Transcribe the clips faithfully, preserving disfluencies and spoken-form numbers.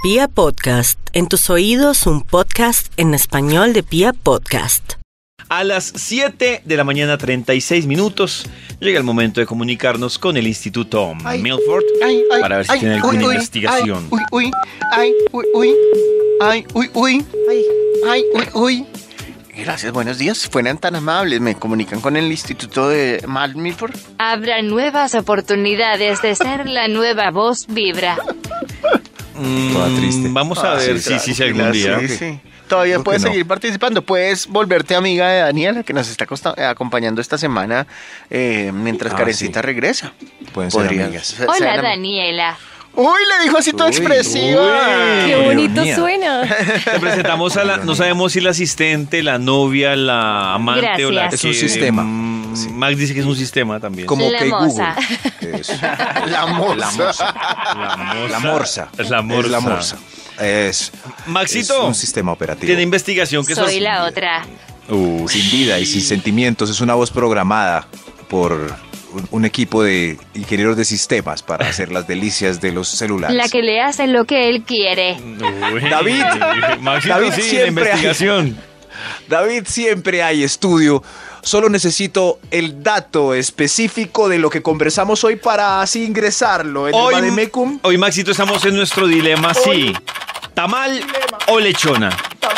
Pia Podcast, en tus oídos un podcast en español de Pia Podcast. A las siete de la mañana, treinta y seis minutos, llega el momento de comunicarnos con el Instituto ay, Milford ay, ay, para ver si ay, tiene alguna uy, investigación. Uy, uy, ay, uy, uy, ay, uy, uy, ay, ay, uy, uy. Gracias, buenos días. Fueran tan amables. Me comunican con el Instituto de Mal Milford. Habrá nuevas oportunidades de ser la nueva voz Vibra. Mm, Toda triste. Vamos a Ah, ver sí, si sí, algún día. Sí, sí. Todavía Creo puedes que no. seguir participando. Puedes volverte amiga de Daniela, que nos está costa- acompañando esta semana eh, mientras Ah, Karencita sí. regresa. Pueden ser Podrías. amigas. Se- Hola, sean am- Daniela. Uy, le dijo así toda Uy, expresiva. uy. Qué bonito Ironía. suena. Le presentamos a la, no sabemos si la asistente, la novia, la amante o la Gracias. Es un que- sistema. mm, Sí. Max dice que es un sistema también. Como La que moza. Google. Eso. La moza. La moza. La morsa. La morsa. Es la morsa. Es la morsa. Es, Maxito, es un sistema operativo. tiene investigación que Soy sos- la otra. Uh, Sin vida y sin sentimientos. Es una voz programada por un, un equipo de ingenieros de sistemas para hacer las delicias de los celulares. La que le hace lo que él quiere. Uy. David. Maxito, David sí, la siempre hay- investigación. David, siempre hay estudio. Solo necesito el dato específico de lo que conversamos hoy para así ingresarlo en el Hoy, Vademecum. hoy, Maxito, estamos en nuestro dilema, sí. ¿Tamal o lechona?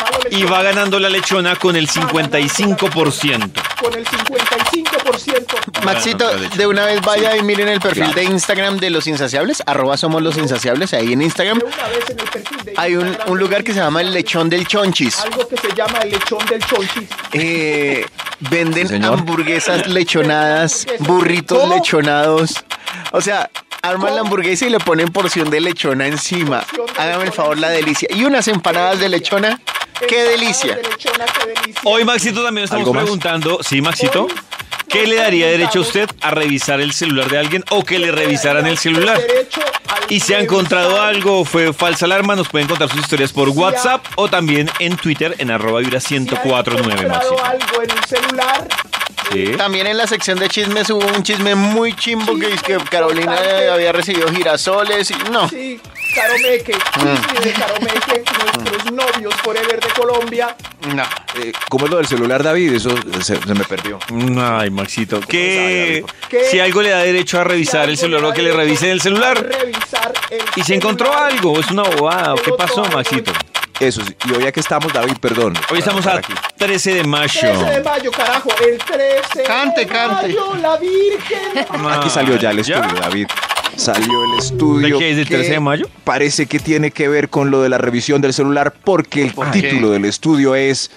Y va ganando la lechona con el cincuenta y cinco por ciento. Con el cincuenta y cinco por ciento. Maxito, de una vez vaya y miren el perfil de Instagram de Los Insaciables, arroba somos Los Insaciables, ahí en Instagram. De una vez en el perfil de Hay un, Instagram un lugar que se llama el Lechón del Chonchis. algo que se llama el lechón del chonchis. Eh, venden Sí, señor. hamburguesas lechonadas, burritos ¿Cómo? lechonados. O sea, arman ¿Cómo? la hamburguesa y le ponen porción de lechona encima. Porción de Hágame el lechona favor, la encima. delicia. Y unas empanadas de lechona. ¡Qué Empanadas delicia! de lechona, qué delicia. Hoy, Maxito, también estamos ¿Algo más? preguntando, sí, Maxito, Hoy ¿qué nos le daría derecho a preguntamos- usted a revisar el celular de alguien o que le revisaran el celular? Derecho al Y si ha revisar- encontrado algo, fue falsa alarma, nos pueden contar sus historias por ha- WhatsApp o también en Twitter en arroba vibra Si ha ciento cuatro nueve, encontrado Maxito. algo en un celular. Sí. También en la sección de chismes hubo un chisme muy chimbo que es que Carolina eh, había recibido girasoles y no. Sí, Caromeque. Chisme de Caromeque, nuestros novios forever de Colombia. No. Eh, ¿Cómo es lo del celular, David? Eso se, se me perdió. Ay, Maxito, que ¿Qué? si algo le da derecho a revisar el celular o que le revisen el celular Revisar el y se encontró celular. algo, es una bobada, ¿qué pasó, Maxito? Eso, sí. Y hoy aquí estamos, David, perdón. Hoy estamos a trece de mayo. trece de mayo, carajo. El trece Cante, de cante. mayo, la Virgen. Aquí salió ya el estudio, David. Salió el estudio. ¿De qué es, del que trece de mayo? Parece que tiene que ver con lo de la revisión del celular porque el ¿Por título qué? del estudio es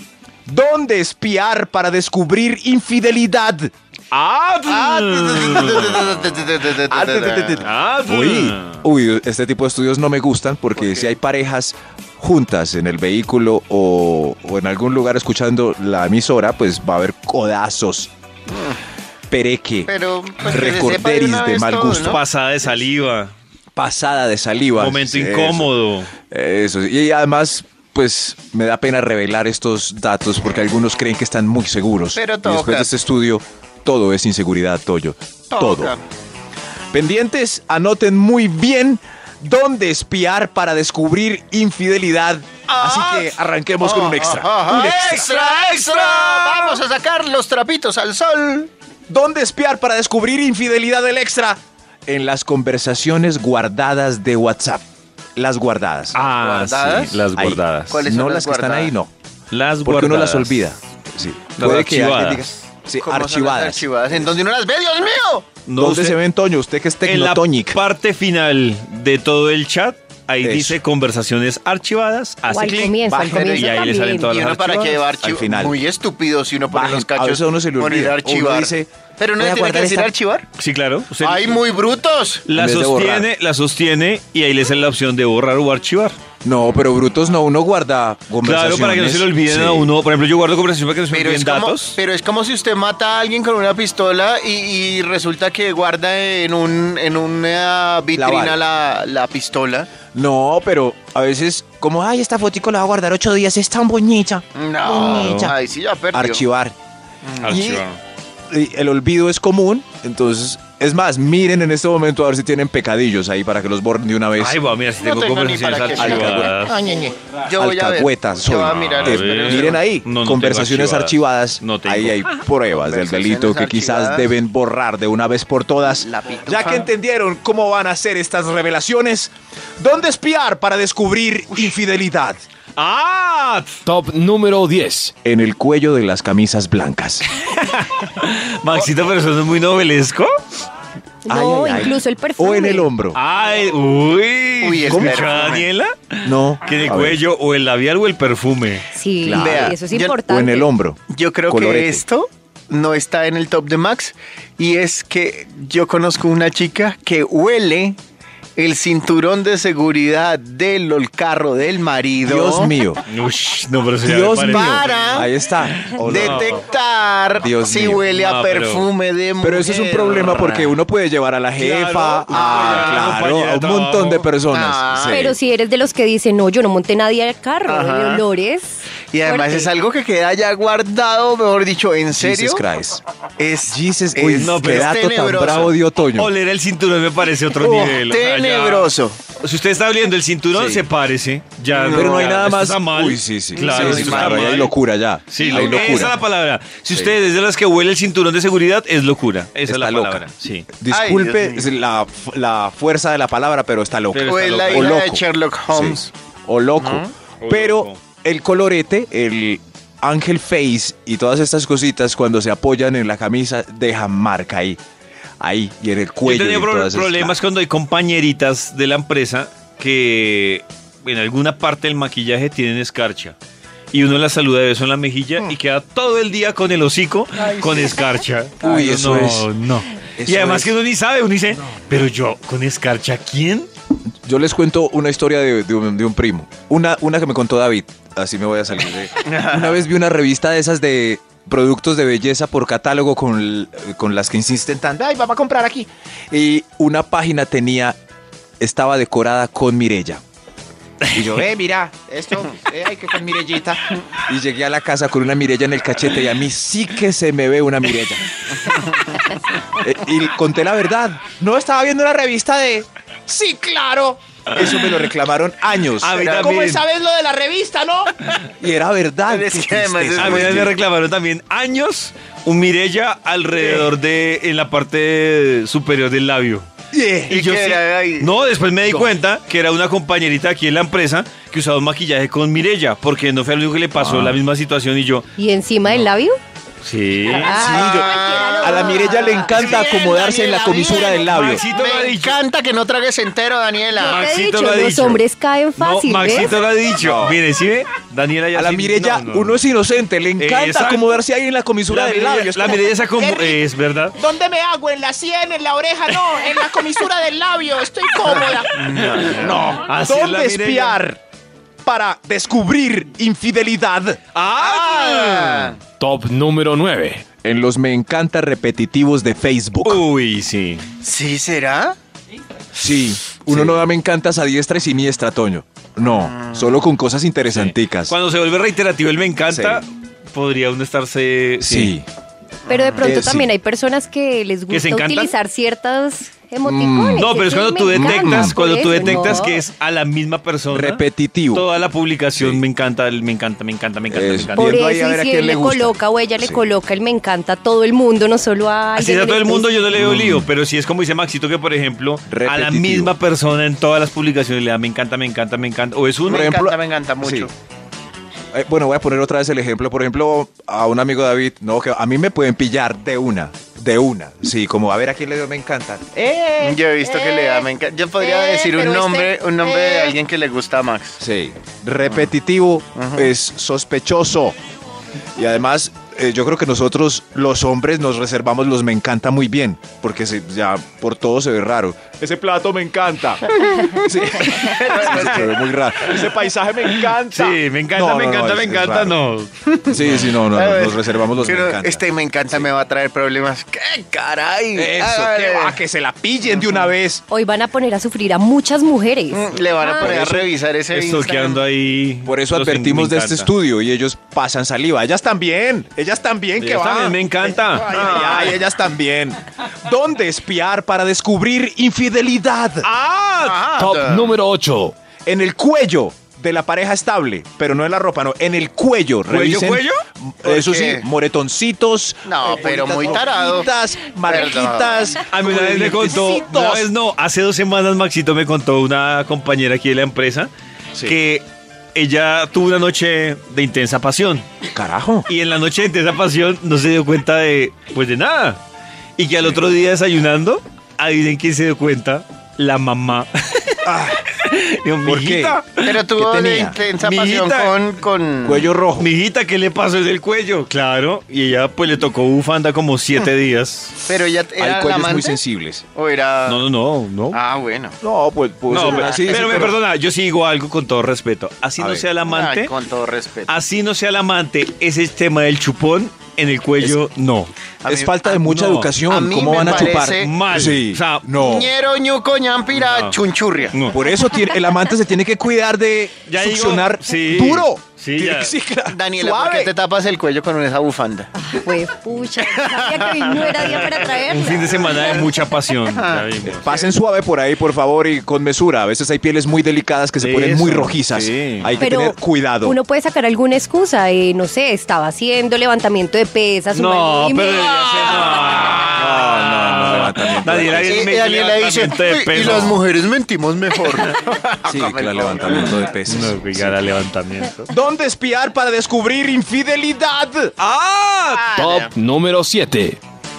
¿Dónde espiar para descubrir infidelidad? Ah, Ah, ah, Uy, uy, este tipo de estudios no me gustan porque si hay parejas juntas en el vehículo o, o en algún lugar escuchando la emisora, pues va a haber codazos, pereque, Pero pues, que se sepa recorderis una de vez mal todo, gusto, ¿no? pasada de saliva, pasada de saliva. momento Eso, incómodo. Eso, y además, pues me da pena revelar estos datos porque algunos creen que están muy seguros. Pero Y después toca. de este estudio, todo es inseguridad, Toyo. Todo. Toca. Pendientes, anoten muy bien dónde espiar para descubrir infidelidad. Así que arranquemos con un extra. Ajá, Un extra. extra, extra. Vamos a sacar los trapitos al sol. ¿Dónde espiar para descubrir infidelidad del extra? En las conversaciones guardadas de WhatsApp. Las guardadas. Ah, ¿Guardadas? sí, las Ahí. guardadas. ¿Cuáles son No las las que están guardadas? ahí, no. Las Porque uno las guardadas. olvida. Sí. Las Puede que alguien archivadas. diga. Sí, ¿Cómo son las archivadas. archivadas. ¿En donde uno las ve, Dios mío? No ¿Dónde sé, se ven, Toño? Usted que es en la tecnotonic. parte final de todo el chat, ahí Eso. dice conversaciones archivadas, O hace al clic, comienzo, al bájale, comienzo y ahí le salen también. todas ¿Y las uno para qué archivadas. va a Al archivar? final. Muy estúpido si uno pone Bajen, los cachos. a veces a uno se le poner olvida. archivar. Uno dice, Pero uno voy a tiene que guardar decir esta- archivar. Sí, claro. Usted ¡Ay, muy brutos! la En vez de sostiene, la sostiene y ahí le sale la opción de borrar o archivar. No, pero brutos no, uno guarda conversaciones. Claro, para que no se le olviden Sí. a uno. Por ejemplo, yo guardo conversación para que no se me Pero olviden es, como, datos. pero es como si usted mata a alguien con una pistola y, y resulta que guarda en, un, en una vitrina bala. la, la pistola. No, pero a veces, como, ay, esta fotico la va a guardar ocho días, es tan bonita. No, Bonita. ahí sí ya perdió. Archivar. Archivar. Y el olvido es común, entonces Es más, miren en este momento a ver si tienen pecadillos ahí para que los borren de una vez. Ay, bueno, mira, si No tengo tengo ni conversaciones para qué archivadas. Ay, ñe, ñe. Yo voy a ver. Alcahueta Yo soy. voy a mirar. Eh, esperen un miren segundo. ahí, No, no conversaciones tengo archivadas. No tengo. Ahí hay pruebas del delito que Conversaciones quizás archivadas. deben borrar de una vez por todas. La pitufa. Ya que entendieron cómo van a ser estas revelaciones, ¿dónde espiar para descubrir infidelidad? ¡Ah! Top número diez. En el cuello de las camisas blancas. Maxito, pero eso no es muy novelesco. No, Ay, ay, ay. incluso el perfume. O en el hombro. Ay, uy. Uy, el ¿Cómo? perfume. Daniela? No. Que en el a ver. cuello o el labial o el perfume. Sí, Claro. Vea, eso es yo- importante. O en el hombro. Yo creo Colorete. que esto no está en el top de Max. Y es que yo conozco una chica que huele el cinturón de seguridad del el carro del marido. Dios mío. Ush, no, pero eso ya me Dios parece. mío. Para Ahí está. O no. detectar Dios si mío. huele a No, pero- perfume de mujer. Pero eso es un problema porque uno puede llevar a la jefa, Claro, a, claro, claro, compañera a de un montón trabajo. de personas. Ah, Sí. Pero si eres de los que dicen, no, yo no monté nadie al carro, Ajá. de olores. Y además fuerte. es algo que queda ya guardado, mejor dicho, ¿en serio? Jesus Christ. Es, Jesus, es- uy, no, qué pero es dato tan tenebroso. bravo dio Toño. Oler el cinturón me parece otro Oh, nivel. o sea, ya- tenebroso. Si usted está oliendo el cinturón, Sí. se parece. Ya, Pero no hay ya, nada esto más. está mal. Uy, sí, sí. Claro, sí, esto sí, está claro, ahí mal. hay locura ya. Sí, hay lo- locura. esa es la palabra. Si Sí. usted es de las que huele el cinturón de seguridad, es locura. Esa Está es la loca. palabra. Sí. Disculpe Ay, Dios mío. la, la fuerza de la palabra, pero está loca. Pero O está es la loco. hija O de loco. Sherlock Holmes. Sí. O loco. O Pero loco. el colorete, el Ángel Face y todas estas cositas cuando se apoyan en la camisa dejan marca ahí. Ahí y en el cuello. Yo he y tenido en pro- todas esas- problemas cuando hay compañeritas de la empresa que en alguna parte del maquillaje tienen escarcha. Y uno la saluda de beso en la mejilla y queda todo el día con el hocico con escarcha. Uy, Ay, eso no, es- no. eso Y además es- que uno ni sabe, uno dice, pero yo con escarcha, ¿quién? Yo les cuento una historia de, de un, de un primo. Una, una que me contó David. Así me voy a salir de... Una vez vi una revista de esas de productos de belleza por catálogo con, l- con las que insisten tanto. Ay, vamos a comprar aquí. Y una página tenía... Estaba decorada con Mirella. Y yo, eh, mira, esto, eh, hay que con Mirellita. Y llegué a la casa con una Mirella en el cachete y a mí sí que se me ve una Mirella. Eh, y conté la verdad. No estaba viendo una revista de... Sí, claro. Eso me lo reclamaron años. A mí Era, también. ¿cómo sabes lo de la revista, no? Y era verdad. Pero es qué que además tristeza. A mí me reclamaron también años un Mirella alrededor de, en la parte superior del labio. Yeah. ¿Y qué era ahí? No, después me di cuenta que era una compañerita aquí en la empresa que usaba un maquillaje con Mirella, porque no fue el único que le pasó la misma situación y yo, ¿Y encima del labio? sí. Ah, A la Mirella le encanta Bien, acomodarse en la Daniela, comisura bien. del labio. Maxito lo ha Me dicho. encanta que no tragues entero, Daniela. Te he Maxito dicho, lo ha los dicho. hombres caen fácil, No, Maxito ¿ves? lo ha dicho. Mire, ¿sí ve? Daniela ya A la sí- Mirella, no, no, no. uno es inocente, le encanta Exacto. acomodarse ahí en la comisura La del Mirella, labio. Es la como, Mirella esa como- "Qué rico". es verdad. ¿Dónde me hago? ¿En la sien? ¿En la oreja? No, en la comisura del labio. Estoy cómoda. No, Así es la ¿dónde Mirella. espiar para descubrir infidelidad? ¡Ah! Top número nueve. En los me encanta repetitivos de Facebook. Uy, sí. ¿Sí será? Sí, uno no da me encantas a diestra y siniestra, Toño. No, solo con cosas interesanticas. Cuando se vuelve reiterativo el me encanta, podría uno estarse... Sí. Pero de pronto Eh, sí. también hay personas que les se gusta encantan? utilizar ciertas emoticones. No, pero es Ese cuando me tú encanta, detectas, por cuando tú eso, detectas no. que es a la misma persona. Repetitivo. Toda la publicación Sí. me encanta, el me encanta, me encanta, me encanta, me Eso. encanta. Por viendo ahí eso, a ver y a si quién él le le gusta. coloca o ella le Sí. coloca el me encanta a todo el mundo, no solo a Así alguien es a en todo el mundo, yo no le veo específico. lío, pero sí es como dice Maxito que, por ejemplo, a la Repetitivo. misma persona en todas las publicaciones le da me encanta, me encanta, me encanta. O es uno. Por Me ejemplo, encanta, me encanta mucho. sí. Eh, bueno, voy a poner otra vez el ejemplo. Por ejemplo, a un amigo David, no, que a mí me pueden pillar de una, de una. Sí, como a ver a quién le dio me encanta. Eh, Yo he visto que le da, me encanta. Yo podría eh, decir un pero nombre, este- un nombre de eh. alguien que le gusta a Max. Sí, repetitivo Ajá. es sospechoso. Y además, eh, yo creo que nosotros, los hombres, nos reservamos los me encanta muy bien, porque se- ya por todo se ve raro. Ese plato me encanta. Sí, Sí, se ve muy raro. Ese paisaje me encanta. Sí, me encanta, No, me no, no, encanta, es- me es encanta, raro. no. Sí, sí, no, no, A ver, nos reservamos los que me no- encanta. Este me encanta me va a traer problemas. ¿Qué caray? Eso, Hágale. que va, que se la pillen de una vez. Hoy van a poner a sufrir a muchas mujeres. Mm, Le van a Ah. poner a Por eso, revisar ese Estoqueando Instagram. ahí. Por eso los advertimos me de este encanta. estudio y ellos pasan saliva. Ellas también, ellas Ellas también, que Ellas va. también me encanta. Ay, ay, ay, ellas también. ¿Dónde espiar para descubrir infidelidad? ¡Ah! Top número ocho. En el cuello de la pareja estable, pero no en la ropa, no, en el cuello. ¿Cuello, Revisen. cuello? Eso ¿Por sí, qué? moretoncitos. No, eh, pero bolitas muy tarado. rojitas, marquitas. A mí una vez me contó, dientecitos. una vez no, hace dos semanas Maxito me contó una compañera aquí de la empresa Sí. que ella tuvo una noche de intensa pasión Carajo. y en la noche de intensa pasión no se dio cuenta de, pues de nada. Y que al otro día desayunando, adivinen quién se dio cuenta, la mamá. Ah, Digo, ¿por qué? mijita, Pero tuvo ¿Qué de tenía? intensa Mijita. pasión con, con... cuello rojo. mijita, ¿qué le pasó en el cuello? Claro, y ella pues le tocó bufanda como siete días. Pero ya Hay era la cuellos muy amante. sensibles. ¿O era...? No, no, no, no. Ah, bueno. No, pues, pues No, pero, así, pero sí, me perdona, yo sí digo algo con todo respeto. Así A no ver. sea el amante, Ay, con todo respeto. así no sea el amante, ese tema del chupón en el cuello, no. A Es mí- falta de mucha no. educación. A mí ¿Cómo me van a chupar? parece Mal. Sí. O sea, no. Ñero, ñuco, ñampira, No. chunchurria. No. Por eso tiene- el amante se tiene que cuidar de Ya digo, succionar sí, duro. sí, Tiene ya. que- sí, claro, Daniela, ¿por suave. qué te tapas el cuello con esa bufanda? Fue pucha. Sabía que hoy no era día para traerla. un fin de semana de mucha pasión. Ya vimos. Pasen suave por ahí, por favor, y con mesura. A veces hay pieles muy delicadas que se ponen Eso, muy rojizas. sí. Hay que Pero tener cuidado. uno puede sacar alguna excusa. eh, no sé, estaba haciendo levantamiento de pesas. un No, mal pero movimiento. debería ser- No, no, no, levantamiento de Daniela, pesas. me Y Daniela dice, levantamiento de "Uy, y peso". las mujeres mentimos mejor. Sí, claro, levantamiento de pesas. No, oiga, era levantamiento. ¿Dónde espiar para descubrir infidelidad? ¡Ah! Top número siete.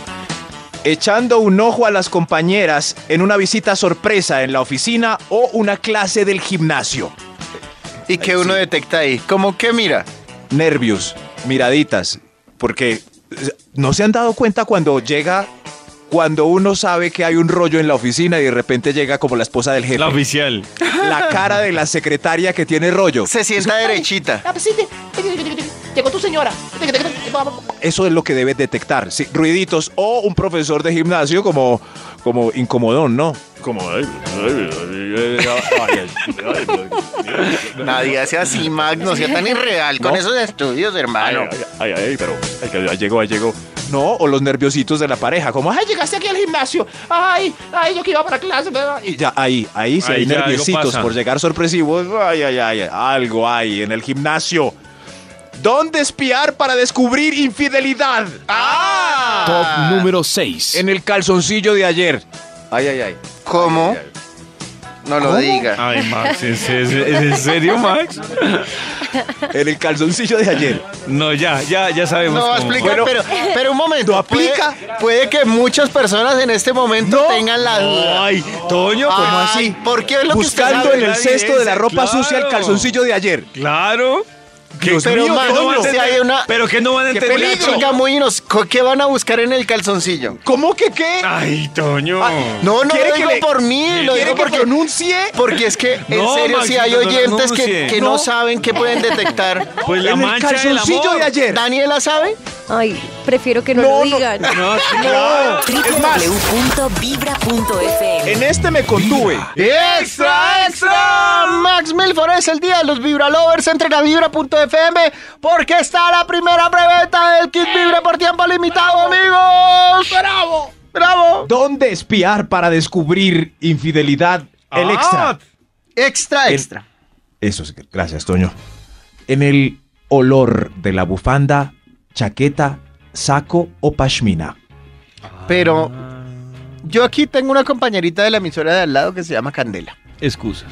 Echando un ojo a las compañeras en una visita sorpresa en la oficina o una clase del gimnasio. ¿Y que uno detecta ahí? ¿Cómo que mira? Nervios, miraditas, porque eh, no se han dado cuenta cuando llega, cuando uno sabe que hay un rollo en la oficina y de repente llega como la esposa del jefe. La oficial. La cara de la secretaria que tiene rollo. Se sienta derechita. Ah, pues sí, te- Llegó tu señora. Eso es lo que debes detectar. Sí, ruiditos o un profesor de gimnasio como, como incomodón, ¿no? Como... Nadie hace así, Max. No sea tan irreal con No. esos estudios, hermano. Ay, ay, ay, pero ay, que ahí llegó, ahí llegó. No, o los nerviositos de la pareja, como, ay, Ay, llegaste aquí al gimnasio. Ay, ay, yo que iba para clase. ¿verdad? y ya ahí, ahí sí Ahí hay ya algo nerviositos pasa. por llegar sorpresivos. Ay, ay, ay, algo hay en el gimnasio. ¿Dónde espiar para descubrir infidelidad? ¡Ah! Top número seis. En el calzoncillo de ayer. Ay, ay, ay. ¿Cómo? No lo ¿Cómo? diga. Ay, Max, ¿es, es- es en serio, Max? En el calzoncillo de ayer. No, ya, ya, ya sabemos No va a cómo. explicar, Bueno, pero, pero un momento. ¿no aplica? Puede, puede que muchas personas en este momento No. tengan la duda. Ay, Toño, Ay, ¿cómo así? ¿Por qué es lo Buscando que usted en el sabe? cesto de la ropa Claro. sucia el calzoncillo de ayer. Claro. Dios Pero, mío, Max, Toño. no van a si entender- hay una- pero que no van a ¡Qué entender. peligro! Chica muy inos- ¿qué van a buscar en el calzoncillo? ¿Cómo que qué? Ay, Toño. No, no ¿Quiere lo que digo le- por mí, lo ¿Quiere digo que porque, pronuncie? porque es que, en No, serio, si Maxito, hay no lo oyentes que, anuncie. que no. No. saben, que pueden detectar. Pues la en el mancha del calzoncillo amor. de ayer. ¿Daniela sabe? Ay, prefiero que no, No, lo no. digan. No, No. w w w punto vibra punto f m. En este me contuve. ¡Extra, extra! Max Milford es el día de los Vibralovers. Entren a vibra punto f m porque está la primera preventa del kit Vibra por tiempo limitado, amigos. ¡Bravo! ¡Bravo! ¿Dónde espiar para descubrir infidelidad? El Ah. extra. Extra, El- extra. Eso es, gracias, Toño. En el olor de la bufanda, chaqueta, saco o pashmina. Pero yo aquí tengo una compañerita de la emisora de al lado que se llama Candela. Excusas.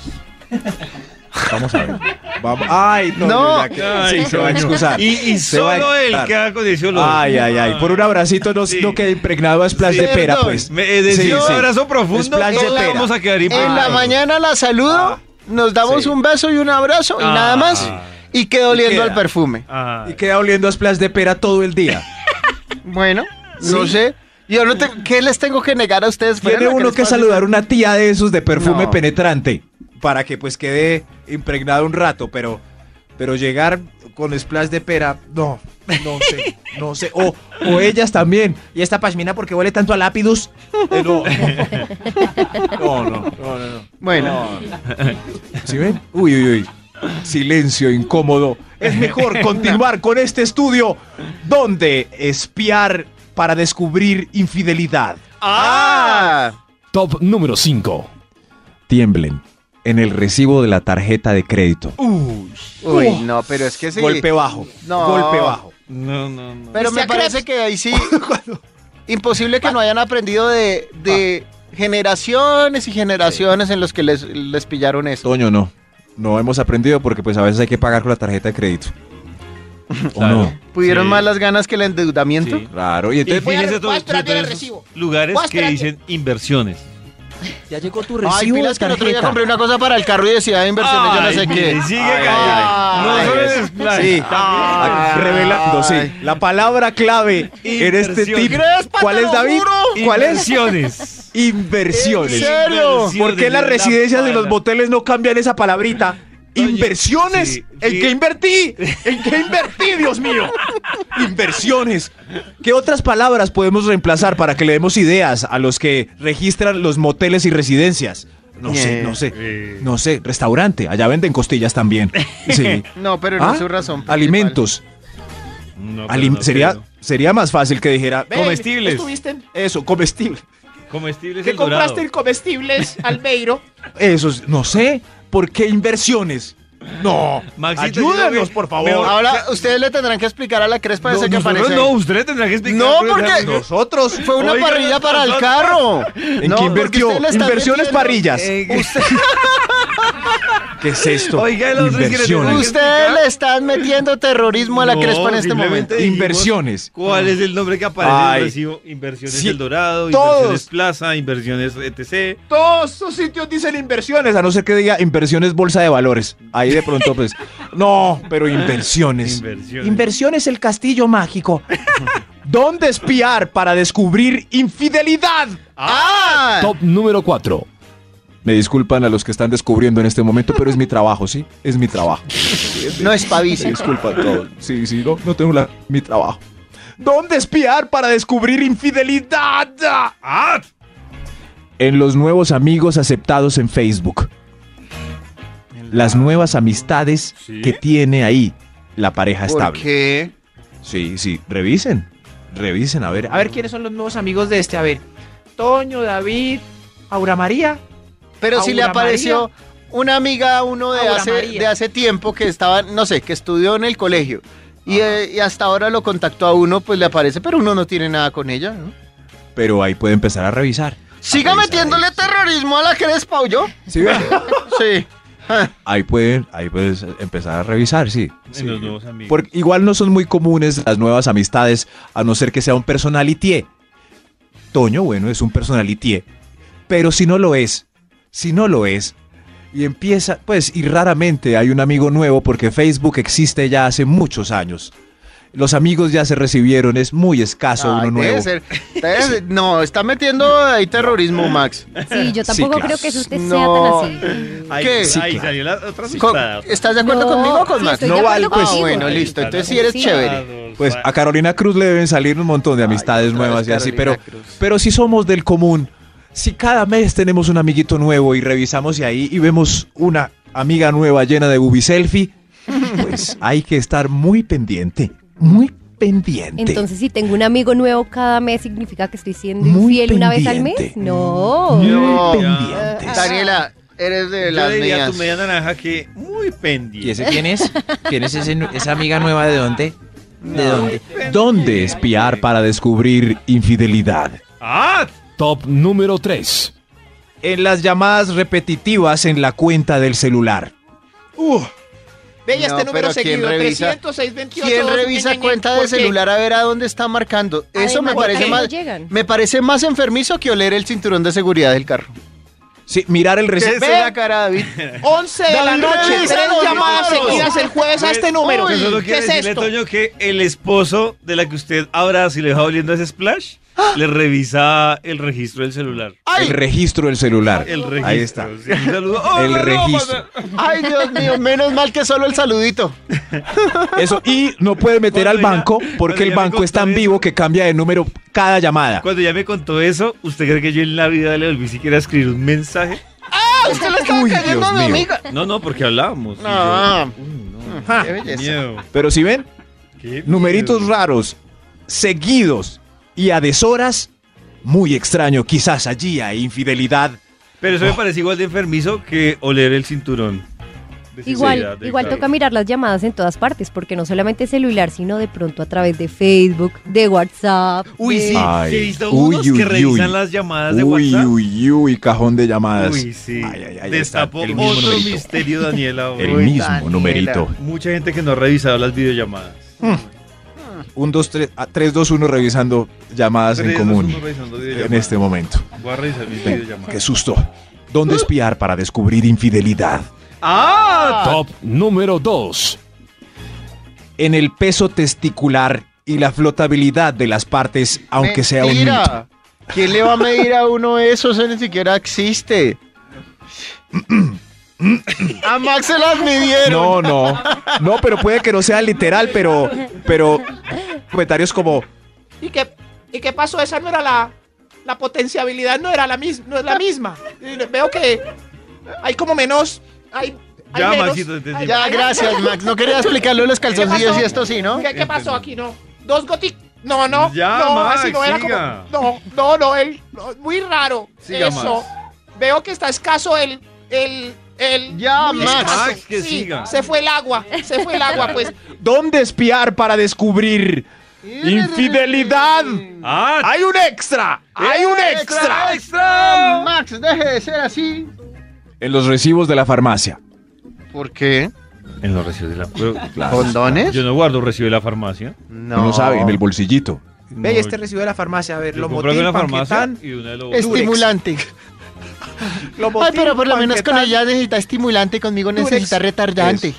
Vamos a ver. Vamos. Ay, no. No. ya que- Ay, sí, se va a Toño. excusar. Y, y Se va a solo él excusar. queda con ese olor. Ay, ay, ay. Por un abracito no, Sí. no quede impregnado a splash Sí, de pera, perdón. pues. Me, eh, decía Sí, un sí. abrazo profundo. Splash de todos pera. vamos a quedar En la impregnados. mañana la saludo, nos damos Sí. un beso y un abrazo y Ah. nada más. Y quedo oliendo queda. al perfume. Ah. Y queda oliendo a splash de pera todo el día. Bueno, no sé. Yo no te- ¿Qué les tengo que negar a ustedes? Tiene Fuera, uno les que pasa? saludar una tía de esos de perfume No. penetrante para que pues quede impregnado un rato, pero, pero llegar con splash de pera, no, no sé, no sé. O, o ellas también. ¿Y esta pashmina porque huele tanto a lápidus? Eh, no. No, no, no, no, no. Bueno, ¿Sí ven? Uy, uy, uy. Silencio incómodo es mejor continuar con este estudio donde espiar para descubrir infidelidad. ¡Ah! Top número cinco. Tiemblen en el recibo de la tarjeta de crédito. Uy, no, pero es que sí. Golpe bajo. No. Golpe bajo. No, no, no. Pero me parece que ahí sí, imposible que no hayan aprendido de, de generaciones y generaciones en los que les, les pillaron eso. Toño, no. No hemos aprendido porque pues a veces hay que pagar con la tarjeta de crédito. ¿O Claro. no? ¿Pudieron Sí. más las ganas que el endeudamiento? Sí. Claro. Y Y entonces Voy a- fíjese voy a todos esperar bien el esos recibo. lugares Voy a que esperar dicen inversiones. ya llegó tu Ay, pilas que el otro día compré una cosa para el carro y decía inversiones, yo no sé Ay, qué. mire, sigue Ay, callado. No ay, solo ay. es Splash, Sí. también. Ah, revelando, sí. La palabra clave en este Inversión. tip. Crespa, ¿Cuál te es, lo David? juro. ¿Cuál es? Inversiones. Inversiones. ¿En serio? ¿Por qué las residencias y los moteles no cambian esa palabrita? Oye, Inversiones. sí, ¿En sí. qué invertí? ¿En qué invertí, Dios mío? Inversiones. ¿Qué otras palabras podemos reemplazar para que le demos ideas a los que registran los moteles y residencias? No sé, no sé. Eh. No sé. Restaurante. Allá venden costillas también. Sí. No, pero no ¿Ah? es su razón principal. Alimentos. No, pero Alim- no sería, creo. sería más fácil que dijera. Ven, Comestibles. ¿Estuviste? Eso, comestible. Comestibles ¿Qué El Dorado. compraste en comestibles, Albeiro? Eso, es- no sé. ¿Por qué inversiones? No. Maxito, Ayúdenos, yo creo por que favor. mejor- Ahora ustedes le tendrán que explicar a la Crespa No, ese que nosotros aparece. no, ahí. usted le tendrá que explicar. No, pero porque- ya- Nosotros. Fue una Oigan, parrilla para el nosotros- carro. ¿En No, qué porque invirtió? usted le está Inversiones metiendo- parrillas. Eh, ¿Qué es esto? Oiga, el otro es que le Inversiones. tengo Ustedes le están metiendo terrorismo a la No, Crespa en este simplemente momento. dijimos Inversiones. ¿Cuál es el nombre que aparece Ay. en el recibo? Inversiones Sí, El Dorado, todos. Inversiones Plaza, Inversiones etcétera. Todos esos sitios dicen inversiones, a no ser que diga inversiones bolsa de valores. Ahí de pronto, pues. No, pero inversiones. Inversiones. Inversiones el castillo mágico. ¿Dónde espiar para descubrir infidelidad? ¡Ah! Top número cuatro. Me disculpan a los que están descubriendo en este momento, pero es mi trabajo, ¿sí? Es mi trabajo. No es pavicio. Disculpa a todos. Sí, sí, no, no tengo la, mi trabajo. ¿Dónde espiar para descubrir infidelidad? ¡Ah! En los nuevos amigos aceptados en Facebook. Las nuevas amistades ¿Sí? que tiene ahí la pareja ¿Por estable. qué? Sí, sí, revisen. Revisen, a ver. A ver quiénes son los nuevos amigos de este. A ver, Toño, David, Aura María. Pero si le Aura apareció una amiga a uno de Aura hace, María. de hace tiempo que estaba, no sé, que estudió en el colegio. Y, eh, y hasta ahora lo contactó a uno, pues le aparece, pero uno no tiene nada con ella, ¿no? Pero ahí puede empezar a revisar. Siga A revisar metiéndole ahí. terrorismo a la Crespa, ¿o yo? ¿Sí ven? Sí. Ahí pueden, ahí puedes empezar a revisar, sí. En sí. los nuevos amigos. Porque igual no son muy comunes las nuevas amistades, a no ser que sea un personalitier. Toño, bueno, es un personalitier. Pero si no lo es, si no lo es, y empieza, pues, y raramente hay un amigo nuevo porque Facebook existe ya hace muchos años. Los amigos ya se recibieron, es muy escaso Ay, uno debe nuevo. ser- debe ser- no, está metiendo ahí terrorismo, Max. Sí, yo tampoco claro. creo que eso usted No. sea tan así. Ahí, ¿Qué? Sí, ahí claro. salió la otra Co- asustada. ¿Estás de acuerdo No, conmigo o con sí, Max? estoy No de vale, acuerdo pues. Ah, contigo. bueno, listo. Entonces sí eres Sí. chévere. Pues a Carolina Cruz le deben salir un montón de amistades otra vez nuevas y así, pero, Carolina Cruz. pero si somos del común, si cada mes tenemos un amiguito nuevo y revisamos y ahí y vemos una amiga nueva llena de booby selfie, pues hay que estar muy pendiente, muy pendiente. Entonces, si tengo un amigo nuevo cada mes, ¿significa que estoy siendo Muy infiel una vez al mes? pendiente. No. Muy No. pendiente. Daniela, eres de Yo las le diría a mías. tu media naranja que muy pendiente. ¿Y ese quién es? ¿Quién es ese nu- esa amiga nueva de dónde? ¿De dónde? ¿Dónde espiar para descubrir infidelidad? ¡Ah! Top número tres. En las llamadas repetitivas en la cuenta del celular. No, Ve ya este número pero ¿quién seguido, revisa? trescientos seis veintiocho. ¿Quién revisa cuenta de celular a ver a dónde está marcando? Eso me Además, parece ¿por qué más, no llegan? me parece más enfermizo que oler el cinturón de seguridad del carro. Sí, mirar el ¿Qué es recibo. esa cara, David? once de la David, noche, revisa tres los llamadas números. seguidas el jueves a este número. Uy, Yo solo ¿Qué quiero es decirle, esto? Toño, que el esposo de la que usted ahora, si le deja oliendo ese splash, le revisa el registro del celular. ¡Ay! El registro del celular. El registro. Ahí está. Sí, un saludo. ¡Oh, El no, no, registro. pasa! ¡Ay, Dios mío! Menos mal que solo el saludito. Eso, y no puede meter al Cuando ya- banco porque cuando el ya me banco es contó tan eso. vivo que cambia de número cada llamada. Cuando ya me contó eso, ¿usted cree que yo en la vida le volví siquiera a escribir un mensaje? ¡Ah! Usted le estaba Uy, cayendo Dios a mi mío. amiga. No, no, porque hablábamos. y No. yo- Uy, no. Qué belleza. Miedo. Pero si ven, Qué numeritos miedo. raros, seguidos y a deshoras, muy extraño. Quizás allí hay infidelidad. Pero eso me parece igual de enfermizo que oler el cinturón. de seguridad Igual, del igual carro. toca mirar las llamadas en todas partes, porque no solamente celular, sino de pronto a través de Facebook, de WhatsApp. Uy, de- sí. Ay, ¿Se he visto uy, unos uy, que uy. revisan las llamadas de Uy, WhatsApp? uy, uy, cajón de llamadas. Uy, sí. Ay, ay, ay, Destapó está el mismo otro numerito. misterio, Daniela. El hoy. mismo Daniela. numerito. Mucha gente que no ha revisado las videollamadas. Un, dos, tres, ah, tres, dos, uno revisando llamadas en Tres, dos, común uno revisando videollamadas. en este momento. Voy a revisar mis videollamadas. Qué susto. ¿Dónde espiar para descubrir infidelidad? ¡Ah! Top número dos. En el peso testicular y la flotabilidad de las partes, aunque sea un mito. Mentira. ¿Quién le va a medir a uno eso? Eso ni siquiera existe. A Max se las midieron. No, no. No, pero puede que no sea literal, pero, pero comentarios como, ¿Y qué, ¿Y qué pasó? Esa no era la... La potenciabilidad no era la misma, no es la misma. Y Veo que hay como menos... Hay, hay Ya, menos- Maxito, entendí. hay- Ya, hay- gracias, Max. No quería explicarlo de los calzoncillos pasó? y esto sí, ¿no? ¿Qué, qué pasó aquí? No. Dos gotitas. No, no. Ya, no, Max, así no era siga. como. No, no, no, él. no, muy raro. Siga, Eso. Max. Veo que está escaso el. el. el. Ya, muy Max. escaso. Max, que Sí, siga. Se fue el agua. Se fue el agua, pues. ¿dónde espiar para descubrir infidelidad? ¡Ah! ¡Hay un extra! ¡Hay un extra! ¡Extra! Max, deje de ser así. En los recibos de la farmacia. ¿Por qué? En los recibos de la... pero- ¿Condones? Yo no guardo recibo de la farmacia. No. No lo sabe, en el bolsillito. Ve, y este recibo de la farmacia, a ver, Yo lo compro en la farmacia Panquetán. y una de los... Estimulante. Lomotil, Ay, pero por lo menos con Panquetán. ella necesita estimulante, conmigo necesita retardante.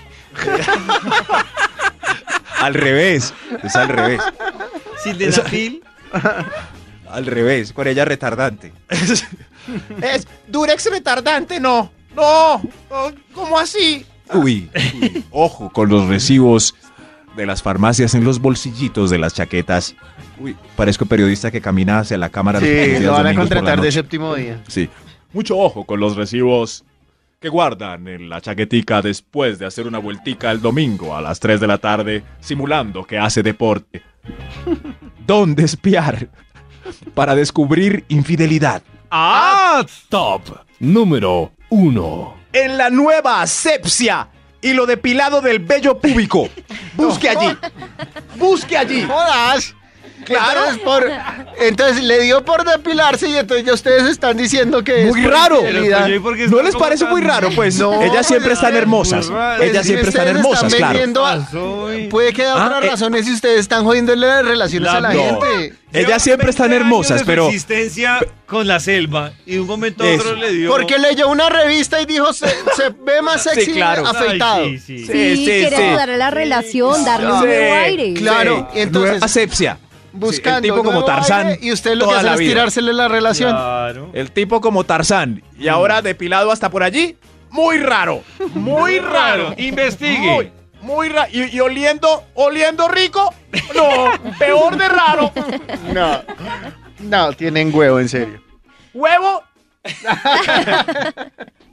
Al revés. Es al revés. Sildenafil. Al revés. Con ella retardante. Es Durex retardante, no. No. no, ¿Cómo así? Uy, uy, ojo con los recibos de las farmacias en los bolsillitos de las chaquetas. Uy, parezco periodista que camina hacia la cámara los Sí, días lo van a domingos por la contratar de noche. séptimo día. Sí. Mucho ojo con los recibos que guardan en la chaquetica después de hacer una vueltica el domingo a las tres de la tarde, simulando que hace deporte. ¿Dónde espiar para descubrir infidelidad? ¡Ah! Top número uno. En la nueva asepsia y lo depilado del vello púbico. Busque allí. Busque allí. ¡Jodas! Claro. Entonces, por, entonces le dio por depilarse y entonces ya ustedes están diciendo que Muy es por raro. infidelidad. Pero, ¿por qué ¿No está les como parece tan- muy raro? Pues No, ellas siempre están es hermosas. muy raro. Ellas Sí, siempre están ustedes hermosas, están claro. vendiendo a- Soy- Puede que haya Ah, otras eh. razones si ustedes están jodiéndole las relaciones La- a la no. gente. Ellas Lleva siempre están veinte años hermosas, de su pero existencia con la selva y de un momento a otro Eso. le dio... Porque leyó una revista y dijo se, se ve más sexy claro. afeitado. Ay, sí, sí. Sí, Sí, sí, quiere sí. ayudar a la relación, darle un Sí, nuevo aire. Claro, Sí, y entonces- nueva asepsia. Buscando Sí, el tipo como nuevo Tarzán. aire y usted lo que toda hace la es vida. tirársele la relación. Claro. El tipo como Tarzán. Y ahora depilado hasta por allí. Muy raro. Muy raro. Investigue. Muy, muy raro. Y, y oliendo, oliendo rico. No, peor de raro. No, no, tienen huevo, en serio. Huevo.